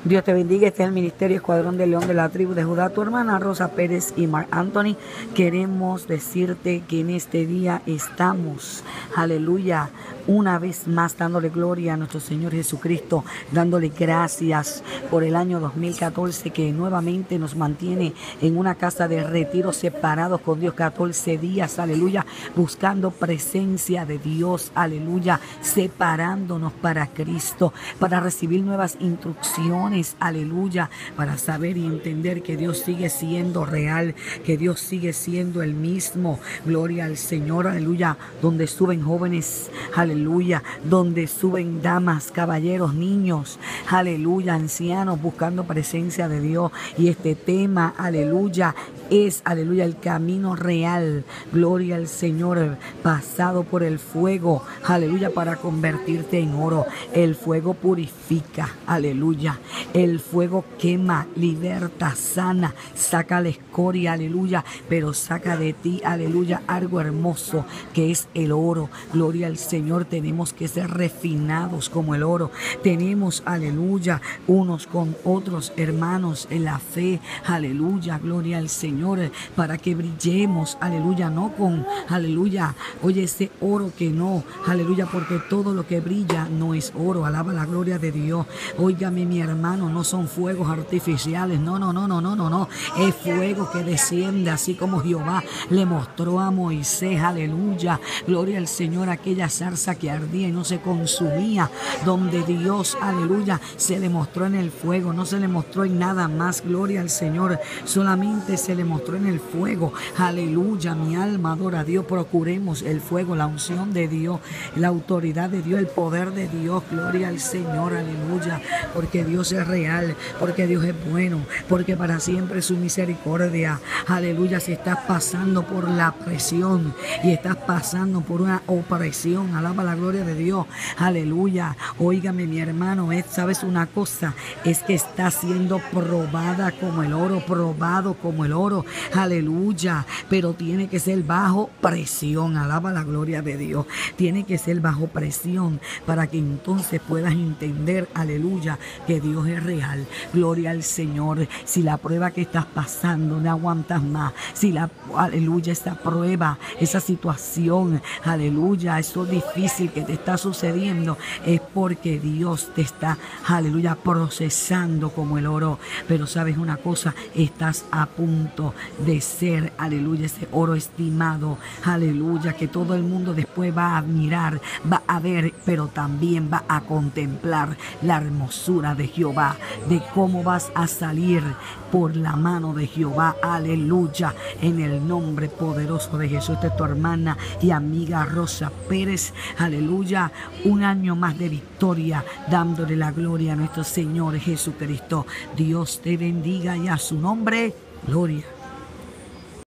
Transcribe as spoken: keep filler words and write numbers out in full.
Dios te bendiga. Este es el Ministerio Escuadrón de León de la tribu de Judá. Tu hermana Rosa Pérez y Mark Anthony. Queremos decirte que en este día estamos, aleluya, una vez más dándole gloria a nuestro Señor Jesucristo, dándole gracias por el año dos mil catorce que nuevamente nos mantiene en una casa de retiro separados con Dios catorce días, aleluya, buscando presencia de Dios, aleluya, separándonos para Cristo, para recibir nuevas instrucciones, aleluya, para saber y entender que Dios sigue siendo real, que Dios sigue siendo el mismo. Gloria al Señor, aleluya, donde suben jóvenes, aleluya, donde suben damas, caballeros, niños, aleluya, ancianos, buscando presencia de Dios. Y este tema, aleluya, es, aleluya, el camino real. Gloria al Señor, pasado por el fuego, aleluya, para convertirte en oro. El fuego purifica, aleluya. El fuego quema, liberta, sana, saca la escoria, aleluya, pero saca de ti, aleluya, algo hermoso que es el oro. Gloria al Señor, tenemos que ser refinados como el oro. Tenemos, aleluya, unos con otros, hermanos, en la fe, aleluya, gloria al Señor, para que brillemos, aleluya, no con, aleluya, oye, ese oro que no, aleluya, porque todo lo que brilla no es oro. Alaba la gloria de Dios. Óigame, mi hermano, no son fuegos artificiales, no, no, no, no, no, no, no, es fuego que desciende, así como Jehová le mostró a Moisés, aleluya, gloria al Señor, aquella zarza que ardía y no se consumía, donde Dios, aleluya, se le mostró en el fuego, no se le mostró en nada más. Gloria al Señor, solamente se le mostró en el fuego, aleluya. Mi alma adora a Dios. Procuremos el fuego, la unción de Dios, la autoridad de Dios, el poder de Dios. Gloria al Señor, aleluya, porque Dios es real, porque Dios es bueno, porque para siempre es su misericordia, aleluya. Si estás pasando por la presión y estás pasando por una opresión, alaba la gloria de Dios, aleluya. Óigame, mi hermano, es, sabes una cosa, es que está siendo probada como el oro, probado como el oro, aleluya, pero tiene que ser bajo presión, alaba la gloria de Dios, tiene que ser bajo presión para que entonces puedas entender, aleluya, que Dios es real. Gloria al Señor. Si la prueba que estás pasando no aguantas más, si la, aleluya, esa prueba, esa situación, aleluya, eso difícil que te está sucediendo, es porque Dios te está, aleluya, procesando como el oro. Pero sabes una cosa, estás a punto de ser, aleluya, ese oro estimado, aleluya, que todo el mundo después va a admirar, va a ver, pero también va a contemplar la hermosura de Jehová, de cómo vas a salir por la mano de Jehová, aleluya, en el nombre poderoso de Jesús. De tu hermana y amiga Rosa Pérez, aleluya, un año más de victoria, dándole la gloria a nuestro Señor Jesucristo. Dios te bendiga y a su nombre, gloria.